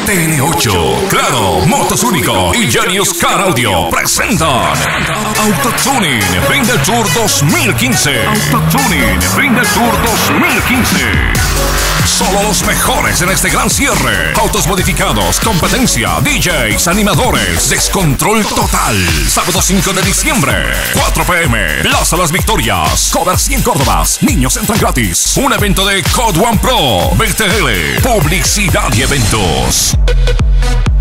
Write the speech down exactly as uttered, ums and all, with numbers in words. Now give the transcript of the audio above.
T N ocho, Claro, Motos Único y Genius Car Audio presentan Autotuning Brinda Tour dos mil quince. Autotuning Brinda Tour dos mil quince. Solo los mejores en este gran cierre. Autos modificados, competencia, D Js, animadores, descontrol total. Sábado cinco de diciembre, cuatro p m, Plaza Las Victorias, Cover cien Córdobas. Niños entran gratis. Un evento de Code One Pro, B T L, publicidad y eventos.